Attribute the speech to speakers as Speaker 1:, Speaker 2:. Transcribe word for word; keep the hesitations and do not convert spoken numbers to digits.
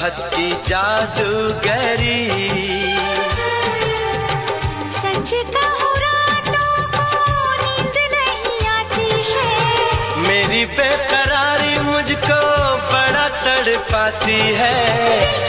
Speaker 1: चाहत की जादूगरी।
Speaker 2: सच कहूँ रातों को नींद नहीं आती है,
Speaker 1: मेरी बेकरारी मुझको बड़ा तड़पाती है।